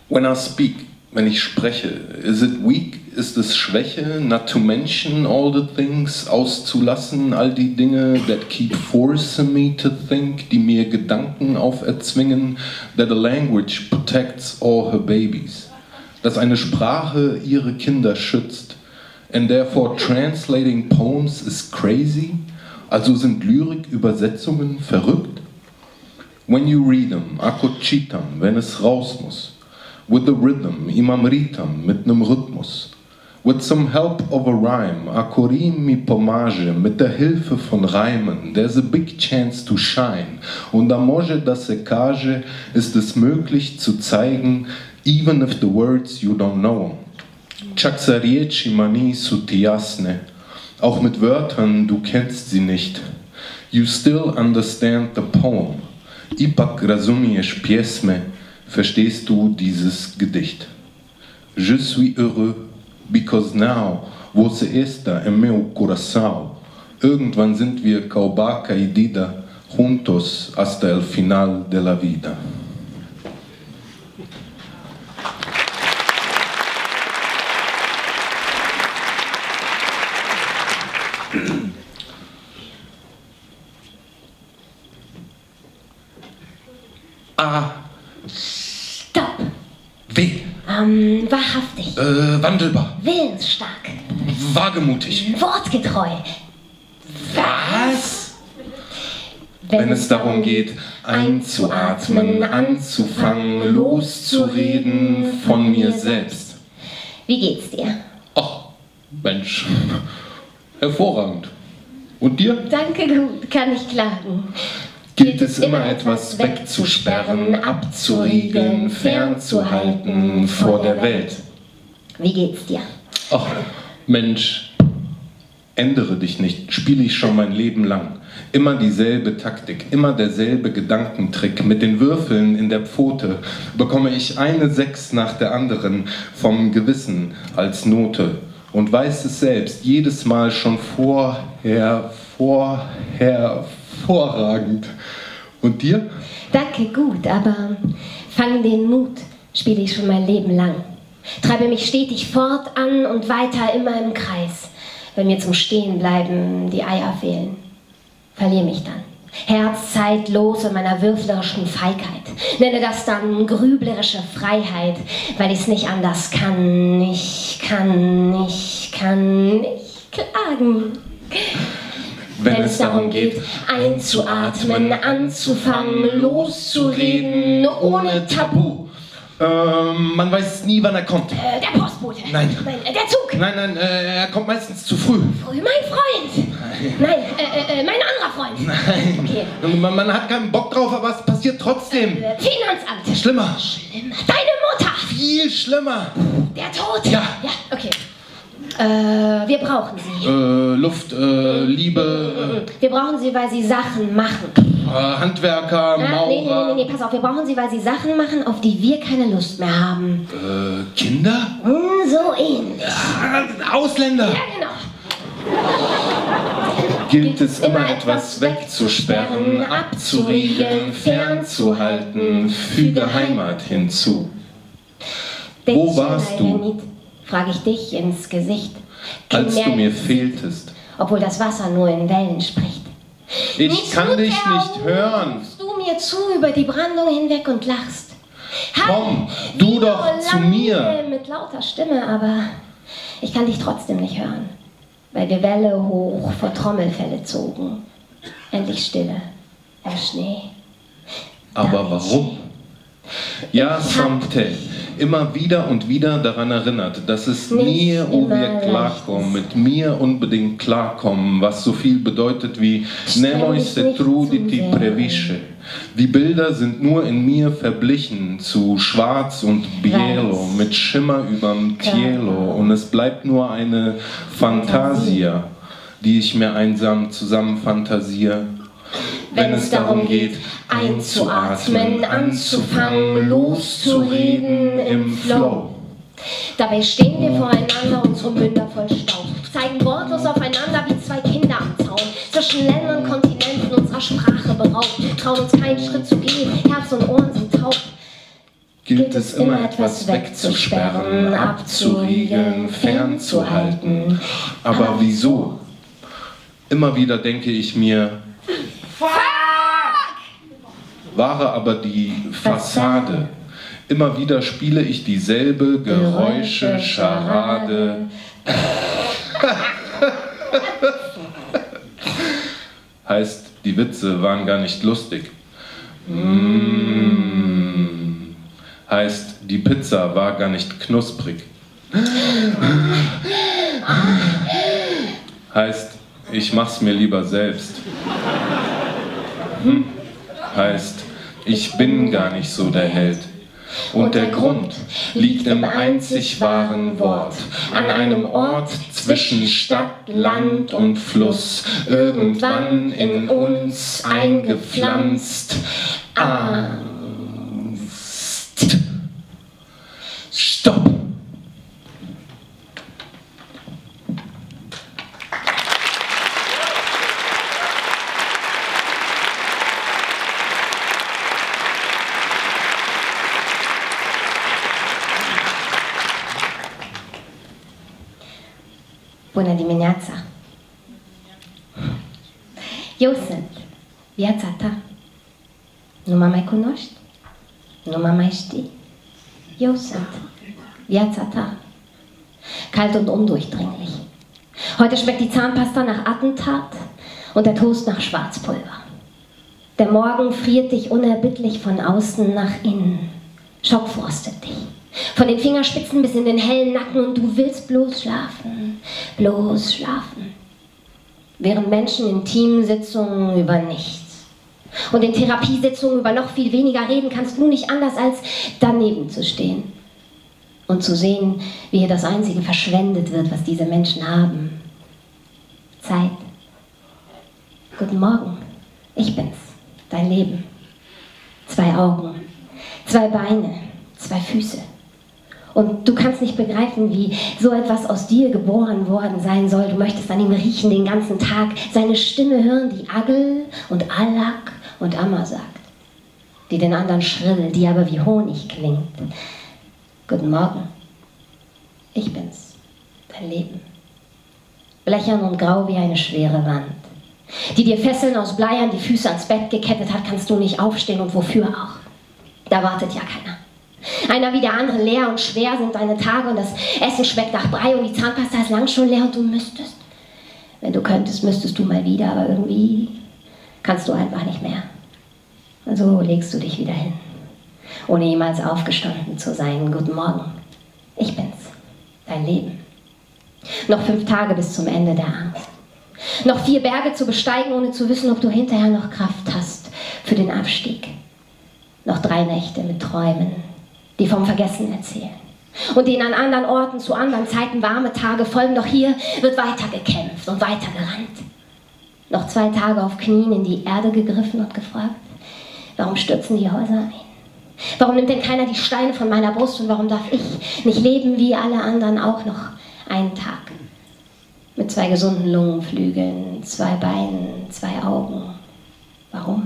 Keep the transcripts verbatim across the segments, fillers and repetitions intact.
When I speak, wenn ich spreche, is it weak? Ist es Schwäche, not to mention all the things, auszulassen, all die Dinge, that keep forcing me to think, die mir Gedanken auferzwingen, that a language protects all her babies, dass eine Sprache ihre Kinder schützt, and therefore translating poems is crazy, also sind Lyrik-Übersetzungen verrückt? When you read them, akochitam, wenn es raus muss, with the rhythm, imamritam, mit nem Rhythmus, with some help of a rhyme, akorim mi pomage, mit der Hilfe von Reimen, there's a big chance to shine, und a može da se kaže, ist es möglich zu zeigen, even if the words you don't know. Čak sa riječi ma nisu ti jasne, auch mit Wörtern, du kennst sie nicht, you still understand the poem, ipak razumiješ pjesme, verstehst du dieses Gedicht. Je suis heureux, because now você está em meu coração. Irgendwann sind wir Kaubaca y Dida, juntos hasta el final de la vida. A. Stopp. W. Ähm, wahrhaftig. Äh, wandelbar. Willensstark. Wagemutig. Wortgetreu. Was? Wenn es darum geht, einzuatmen, anzufangen, loszureden von mir selbst. Wie geht's dir? Ach, Mensch, hervorragend. Und dir? Danke, gut, kann ich klagen. Gilt es immer etwas wegzusperren, abzuriegeln, fernzuhalten vor der Welt. Wie geht's dir? Ach, Mensch, ändere dich nicht, spiele ich schon mein Leben lang. Immer dieselbe Taktik, immer derselbe Gedankentrick. Mit den Würfeln in der Pfote bekomme ich eine Sechs nach der anderen vom Gewissen als Note und weiß es selbst jedes Mal schon vorher, vorher, hervorragend. Und dir? Danke, gut, aber fang den Mut, spiele ich schon mein Leben lang. Treibe mich stetig fort an und weiter immer im Kreis. Wenn mir zum Stehenbleiben die Eier fehlen, verliere mich dann. Herz zeitlos in meiner würflerischen Feigheit. Nenne das dann grüblerische Freiheit, weil ich's nicht anders kann. Ich kann, ich kann nicht klagen. Wenn, Wenn es darum geht, einzuatmen, anzufangen, loszureden, ohne Tabu. Ähm, man weiß nie, wann er kommt. Äh, der Postbote. Nein. Nein, äh, der Zug. Nein, nein, äh, er kommt meistens zu früh. Früh, mein Freund. Nein, nein äh, äh, mein anderer Freund. Nein. Okay. Man, man hat keinen Bock drauf, aber es passiert trotzdem. Äh, Finanzamt. Schlimmer. Schlimmer. Deine Mutter. Viel schlimmer. Der Tod. Ja. Ja, okay. Äh, wir brauchen sie. Äh, Luft, äh, Liebe. Wir brauchen sie, weil sie Sachen machen. Äh, Handwerker, ja, Maurer. Nee, nee, nee, nee, pass auf, wir brauchen sie, weil sie Sachen machen, auf die wir keine Lust mehr haben. Äh, Kinder? Hm, so ähnlich. Ja, Ausländer. Ja, genau. Gilt es immer etwas wegzusperren, abzuriegeln, fernzuhalten, füge Heimat hinzu. Wo warst du? Frage ich dich ins Gesicht. Als du mir fehltest. Obwohl das Wasser nur in Wellen spricht. Ich nicht kann dich nicht hören. Rufst du mir zu über die Brandung hinweg und lachst. Komm, du doch zu mir. Mit lauter Stimme, aber ich kann dich trotzdem nicht hören. Weil wir Welle hoch vor Trommelfelle zogen. Endlich Stille, der Schnee. Aber warum? Ja, Samte, immer wieder und wieder daran erinnert, dass es nie, wo wir klarkommen, mit mir unbedingt klarkommen, was so viel bedeutet wie Nemoj se truditi previše. Die Bilder sind nur in mir verblichen zu Schwarz und Bielo, mit Schimmer überm Tielo, und es bleibt nur eine Fantasia, die ich mir einsam zusammen fantasiere. Wenn es darum geht, einzuatmen, anzufangen, loszureden im Flow. Dabei stehen wir voreinander, unsere Münder voll Staub, zeigen wortlos aufeinander wie zwei Kinder am Zaun, zwischen Ländern, Kontinenten unserer Sprache beraubt, trauen uns keinen Schritt zu gehen, Herz und Ohren sind taub. gilt es immer etwas wegzusperren, abzuriegeln, fernzuhalten. Aber wieso? Immer wieder denke ich mir, fuck! Wahre aber die Fassade. Immer wieder spiele ich dieselbe Geräusche, Scharade. Heißt, die Witze waren gar nicht lustig. Mmh. Heißt, die Pizza war gar nicht knusprig. Heißt, ich mach's mir lieber selbst. Hm. Heißt, ich bin gar nicht so der Held. Und der Grund liegt im einzig wahren Wort, an einem Ort zwischen Stadt, Land und Fluss, irgendwann in uns eingepflanzt. Angst. Stopp! Bună dimineața! Eu sunt viața ta. Nu mă mai cunoști? Nu mă mai știi? Eu sunt viața ta. Kalt und undurchdringlich. Heute schmeckt die Zahnpasta nach Attentat und der Toast nach Schwarzpulver. Der Morgen friert dich unerbittlich von außen nach innen, schockfrostet dich. Von den Fingerspitzen bis in den hellen Nacken und du willst bloß schlafen, bloß schlafen. Während Menschen in Teamsitzungen über nichts und in Therapiesitzungen über noch viel weniger reden, kannst du nicht anders als daneben zu stehen und zu sehen, wie hier das Einzige verschwendet wird, was diese Menschen haben. Zeit. Guten Morgen, ich bin's, dein Leben. Zwei Augen, zwei Beine, zwei Füße. Und du kannst nicht begreifen, wie so etwas aus dir geboren worden sein soll. Du möchtest an ihm riechen den ganzen Tag, seine Stimme hören, die Agel und Alak und Amma sagt, die den anderen schrill, die aber wie Honig klingt. Guten Morgen, ich bin's, dein Leben. Blechern und grau wie eine schwere Wand, die dir Fesseln aus Blei an die Füße ans Bett gekettet hat, kannst du nicht aufstehen und wofür auch. Da wartet ja keiner. Einer wie der andere, leer und schwer sind deine Tage und das Essen schmeckt nach Brei und die Zahnpasta ist lang schon leer und du müsstest. Wenn du könntest, müsstest du mal wieder, aber irgendwie kannst du einfach nicht mehr. Und so legst du dich wieder hin, ohne jemals aufgestanden zu sein. Guten Morgen, ich bin's, dein Leben. Noch fünf Tage bis zum Ende der Angst. Noch vier Berge zu besteigen, ohne zu wissen, ob du hinterher noch Kraft hast für den Abstieg. Noch drei Nächte mit Träumen, die vom Vergessen erzählen. Und denen an anderen Orten zu anderen Zeiten warme Tage folgen, doch hier wird weiter gekämpft und weiter gerannt. Noch zwei Tage auf Knien in die Erde gegriffen und gefragt, warum stürzen die Häuser ein? Warum nimmt denn keiner die Steine von meiner Brust und warum darf ich nicht leben wie alle anderen auch noch einen Tag? Mit zwei gesunden Lungenflügeln, zwei Beinen, zwei Augen. Warum?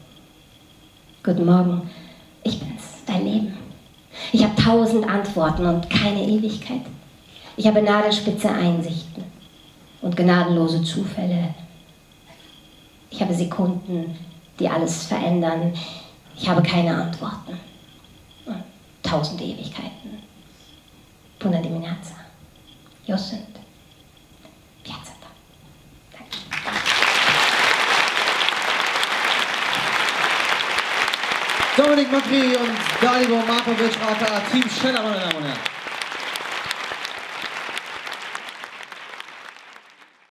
Guten Morgen, ich bin's, dein Leben. Ich habe tausend Antworten und keine Ewigkeit. Ich habe nadelspitze Einsichten und gnadenlose Zufälle. Ich habe Sekunden, die alles verändern. Ich habe keine Antworten und tausend Ewigkeiten. Bună dimineața. Eu sunt viața ta. Danke. Dominik Macri und Dalibor Markovic, aka Team Scheller, meine Damen und Herren.